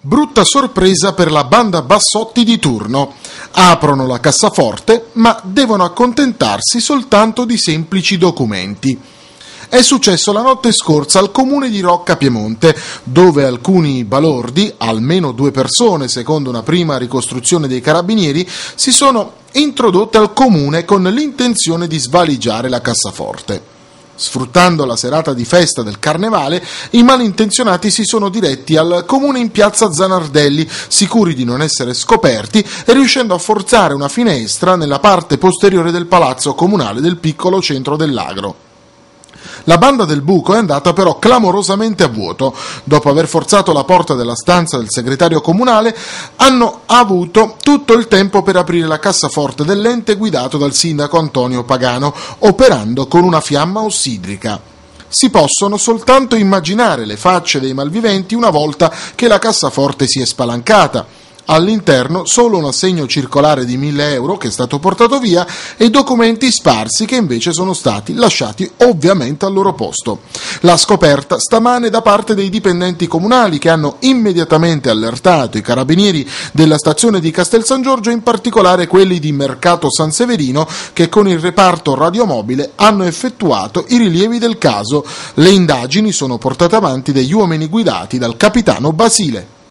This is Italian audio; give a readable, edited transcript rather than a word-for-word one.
Brutta sorpresa per la banda Bassotti di turno. Aprono la cassaforte, ma devono accontentarsi soltanto di semplici documenti. È successo la notte scorsa al comune di Rocca Piemonte, dove alcuni balordi, almeno 2 persone secondo una prima ricostruzione dei carabinieri, si sono introdotte al comune con l'intenzione di svaligiare la cassaforte. Sfruttando la serata di festa del Carnevale, i malintenzionati si sono diretti al comune in piazza Zanardelli, sicuri di non essere scoperti e riuscendo a forzare una finestra nella parte posteriore del palazzo comunale del piccolo centro dell'Agro. La banda del buco è andata però clamorosamente a vuoto. Dopo aver forzato la porta della stanza del segretario comunale, hanno avuto tutto il tempo per aprire la cassaforte dell'ente guidato dal sindaco Antonio Pagano, operando con una fiamma ossidrica. Si possono soltanto immaginare le facce dei malviventi una volta che la cassaforte si è spalancata. All'interno solo un assegno circolare di 1.000 euro che è stato portato via e documenti sparsi che invece sono stati lasciati ovviamente al loro posto. La scoperta stamane da parte dei dipendenti comunali che hanno immediatamente allertato i carabinieri della stazione di Castel San Giorgio, in particolare quelli di Mercato San Severino, che con il reparto radiomobile hanno effettuato i rilievi del caso. Le indagini sono portate avanti dagli uomini guidati dal capitano Basile.